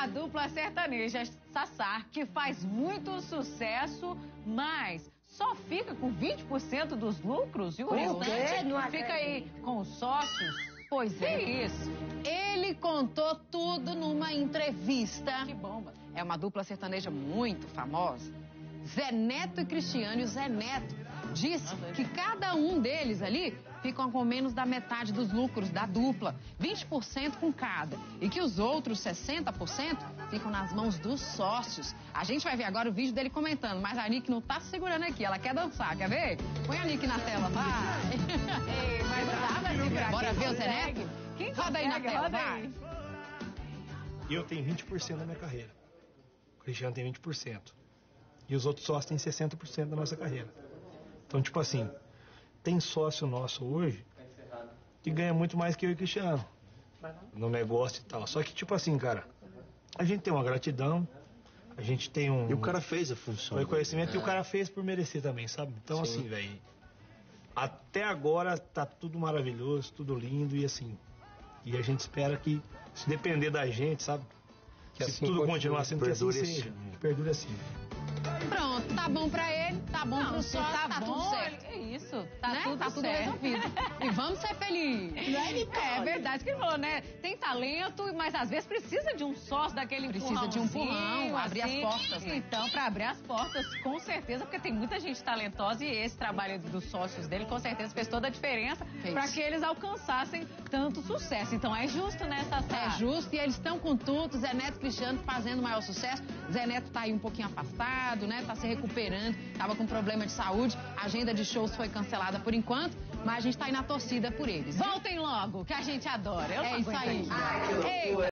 a dupla sertaneja Sassá, que faz muito sucesso, mas só fica com 20% dos lucros e o restante fica aí com os sócios. Pois é. Isso. Ele contou tudo numa entrevista. Que bomba. É uma dupla sertaneja muito famosa. Zé Neto e Cristiano. E o Zé Neto disse que cada um deles ali ficam com menos da metade dos lucros da dupla, 20% com cada, e que os outros 60% ficam nas mãos dos sócios. A gente vai ver agora o vídeo dele comentando, mas a Nick não tá segurando aqui, ela quer dançar, quer ver? Põe a Nick na tela, vai! Ei, mas dá pra segurar. Bora ver o Zé Neto? Quem roda aí na tela, vai! Eu tenho 20% da minha carreira, o Cristiano tem 20%, e os outros sócios têm 60% da nossa carreira. Então, tipo assim, tem sócio nosso hoje que ganha muito mais que eu e o Cristiano no negócio e tal. Só que, tipo assim, cara, a gente tem uma gratidão, a gente tem um... E o cara fez a função. Um reconhecimento e o cara fez por merecer também, sabe? Então, assim, velho, até agora tá tudo maravilhoso, tudo lindo e assim... E a gente espera que, se depender da gente, sabe? Que se assim tudo continuar sendo que assim seja, perdure assim. Pronto, tá bom pra ele, tá bom pro sócio, tá bom, tudo certo. É isso, tá né? tudo tá tudo certo. resolvido. E vamos ser felizes. É verdade que ele falou, né? Tem talento, mas às vezes precisa de um sócio daquele Precisa de um empurrão, abrir as portas, né? Então, pra abrir as portas, com certeza, porque tem muita gente talentosa e esse trabalho dos sócios dele, com certeza, fez toda a diferença pra que eles alcançassem tanto sucesso. Então é justo, né, Sassá? É justo, e eles estão com tudo, Zé Neto e Cristiano fazendo maior sucesso. Zé Neto tá aí um pouquinho afastado, né? Tá se recuperando, tava com problema de saúde, a agenda de shows foi cancelada por enquanto, mas a gente tá aí na torcida por eles. Voltem logo, que a gente adora. Eu não É isso aguento aí. mais. Eita.